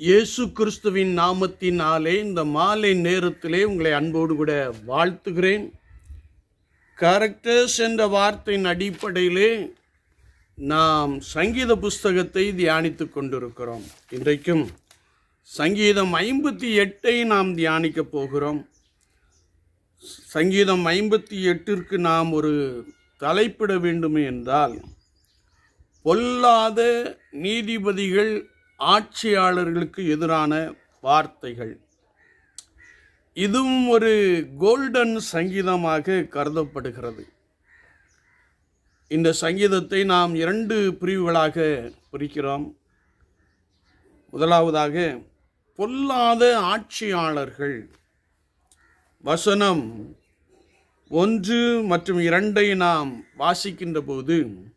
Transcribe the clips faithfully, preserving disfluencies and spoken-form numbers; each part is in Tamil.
இயேசு கிறிஸ்துவின் நாமத்தினாலே இந்த மாலை நேரத்திலே உங்களை அன்போடு கூட வாழ்த்துகிறேன். கேரக்டர்ஸ் என்ற வார்த்தையின் அடிப்படையிலே நாம் சங்கீத புஸ்தகத்தை தியானித்து கொண்டிருக்கிறோம். இன்றைக்கும் சங்கீதம் ஐம்பத்தி எட்டை நாம் தியானிக்க போகிறோம். சங்கீதம் ஐம்பத்தி எட்டிற்கு நாம் ஒரு தலைப்பிட வேண்டுமே என்றால், பொல்லாத நீதிபதிகள் ஆட்சியாளர்களுக்கு எதிரான வார்த்தைகள். இதுவும் ஒரு கோல்டன் சங்கீதமாக கருதப்படுகிறது. இந்த சங்கீதத்தை நாம் இரண்டு பிரிவுகளாக பிரிக்கிறோம். முதலாவதாக பொல்லாத ஆட்சியாளர்கள். வசனம் ஒன்று மற்றும் இரண்டை நாம் வாசிக்கின்ற போது,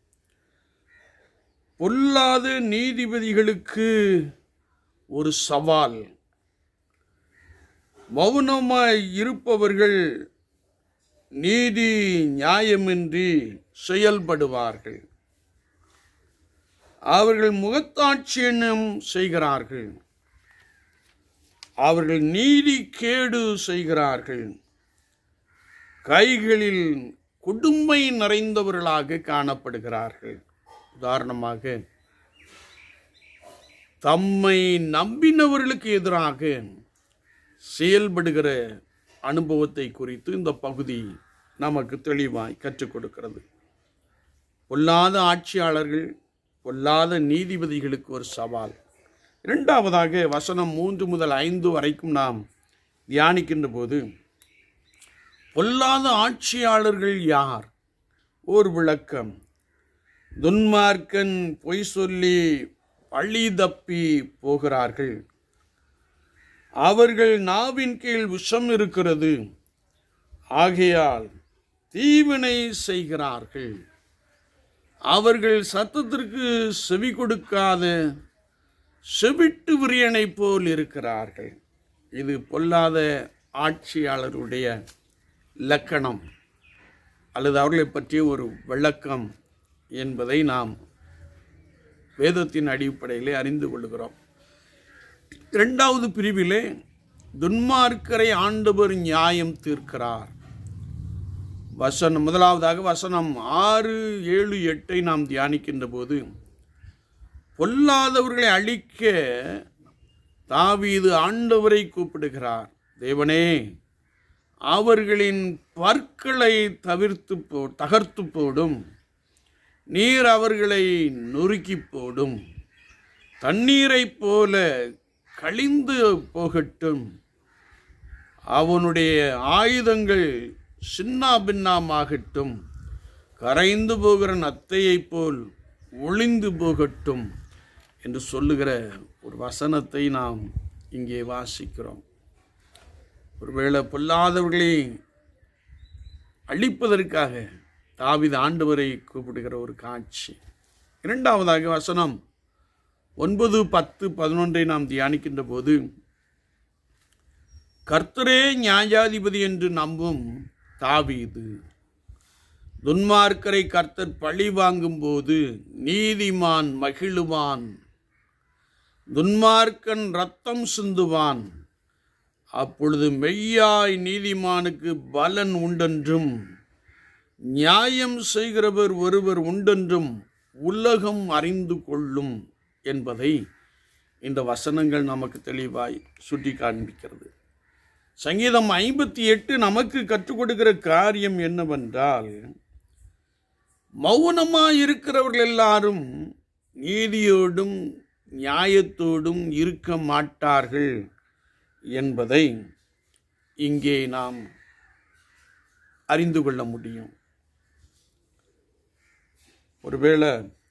பொல்லாத நீதிபதிகளுக்கு ஒரு சவால். மௌனமாய் இருப்பவர்கள் நீதி நியாயமின்றி செயல்படுவார்கள். அவர்கள் முகத்தாட்சியம் செய்கிறார்கள். அவர்கள் நீதி கேடு செய்கிறார்கள். கைகளில் கொடுமை நிறைந்தவர்களாக காணப்படுகிறார்கள். உதாரணமாக, தம்மை நம்பினவர்களுக்கு எதிராக செயல்படுகிற அனுபவத்தை குறித்து இந்த பகுதி நமக்கு தெளிவாய் கற்றுக் கொடுக்கிறது. பொல்லாத ஆட்சியாளர்கள், பொல்லாத நீதிபதிகளுக்கு ஒரு சவால். இரண்டாவதாக வசனம் மூன்று முதல் ஐந்து வரைக்கும் நாம் தியானிக்கின்ற போது, பொல்லாத ஆட்சியாளர்கள் யார்? ஓர் விளக்கம். துன்மார்க்கன் பொய் சொல்லி பழி தப்பி போகிறார்கள். அவர்கள் நாவின் கீழ் விஷம் இருக்கிறது. ஆகையால் தீவினை செய்கிறார்கள். அவர்கள் சத்தத்திற்கு செவி கொடுக்காத செவிட்டு விரியனை போல் இருக்கிறார்கள். இது பொல்லாத ஆட்சியாளருடைய இலக்கணம் அல்லது அவர்களை பற்றிய ஒரு விளக்கம் என்பதை நாம் வேதத்தின் அடிப்படையிலே அறிந்து கொள்கிறோம். இரண்டாவது பிரிவிலே துன்மார்க்கரை ஆண்டவர் நியாயம் தீர்க்கிறார். வசனம் முதலாவதாக வசனம் ஆறு ஏழு எட்டை நாம் தியானிக்கின்ற போது, பொல்லாதவர்களை அழிக்க தாவீது ஆண்டவரை கூப்பிடுகிறார். தேவனே, அவர்களின் பற்களை தவிர்த்து போ தகர்த்து போடும். நீர் அவர்களை நொறுக்கி போடும். தண்ணீரைப் போல கழிந்து போகட்டும். அவனுடைய ஆயுதங்கள் சின்னா பின்னமாகட்டும். கரைந்து போகிற நத்தையைப் போல் ஒளிந்து போகட்டும் என்று சொல்லுகிற ஒரு வசனத்தை நாம் இங்கே வாசிக்கிறோம். ஒருவேளை பொல்லாதவர்களை அழிப்பதற்காக தாவீது ஆண்டவரை கூப்பிடுகிற ஒரு காட்சி. இரண்டாவதாக வசனம் ஒன்பது பத்து பதினொன்றை நாம் தியானிக்கின்ற போது, கர்த்தரே நியாயாதிபதி என்று நம்பும் தாவீது. துன்மார்க்கரை கர்த்தர் பழி வாங்கும் போது நீதிமான் மகிழுவான். துன்மார்க்கன் இரத்தம் சிந்துவான். அப்பொழுது மெய்யாய் நீதிமானுக்கு பலன் உண்டென்றும் நியாயம் செய்கிறவர் ஒருவர் உண்டென்றும் உலகம் அறிந்து கொள்ளும் என்பதை இந்த வசனங்கள் நமக்கு தெளிவாய் சுட்டி காண்பிக்கிறது. சங்கீதம் ஐம்பத்தி எட்டு நமக்கு கற்றுக் கொடுக்கிற காரியம் என்னவென்றால், மௌனமாய் இருக்கிறவர்கள் எல்லாரும் நீதியோடும் நியாயத்தோடும் இருக்க மாட்டார்கள் என்பதை இங்கே நாம் அறிந்து கொள்ள முடியும். ஒருவேளை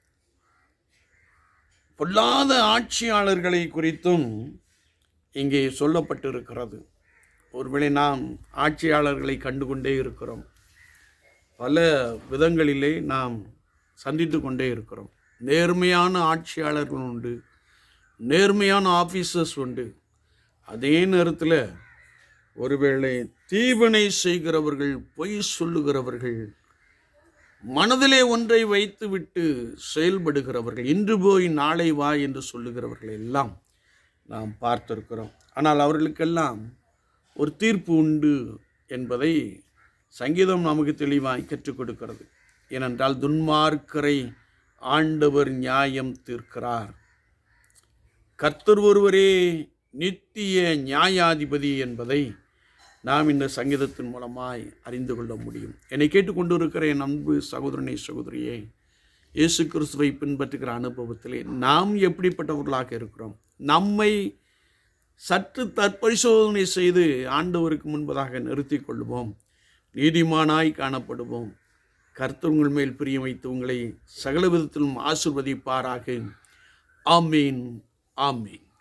பொல்லாத ஆட்சியாளர்களை குறித்தும் இங்கே சொல்லப்பட்டிருக்கிறது. ஒருவேளை நாம் ஆட்சியாளர்களை கண்டுகொண்டே இருக்கிறோம். பல விதங்களிலே நாம் சந்தித்து கொண்டே இருக்கிறோம். நேர்மையான ஆட்சியாளர்கள் உண்டு, நேர்மையான ஆஃபீஸர்ஸ் உண்டு. அதே நேரத்தில் ஒருவேளை தீவினை செய்கிறவர்கள், பொய் சொல்லுகிறவர்கள், மனதிலே ஒன்றை வைத்துவிட்டு செயல்படுகிறவர்கள், இன்று போய் நாளை வா என்று சொல்லுகிறவர்கள் எல்லாம் நாம் பார்த்திருக்கிறோம். ஆனால் அவர்களுக்கெல்லாம் ஒரு தீர்ப்பு உண்டு என்பதை சங்கீதம் நமக்கு தெளிவாய் கற்றுக் கொடுக்கிறது. ஏனென்றால் துன்மார்க்கரை ஆண்டவர் நியாயம் தீர்க்கிறார். கர்த்தர் ஒருவரே நித்திய நியாயாதிபதி என்பதை நாம் இந்த சங்கீதத்தின் மூலமாய் அறிந்து கொள்ள முடியும். என்னை கேட்டுக்கொண்டிருக்கிற என் அன்பு சகோதரனே சகோதரியே, இயேசு கிறிஸ்துவை பின்பற்றுகிற அனுபவத்திலே நாம் எப்படிப்பட்டவர்களாக இருக்கிறோம்? நம்மை சற்று தற்பரிசோதனை செய்து ஆண்டவருக்கு முன்பதாக நிறுத்தி கொள்வோம். நீதிமானாய் காணப்படுவோம். கர்த்தர் உங்கள் மேல் பிரியம் வைத்து உங்களை சகல விதத்திலும் ஆசீர்வதிப்பாராக. ஆமீன், ஆமீன்.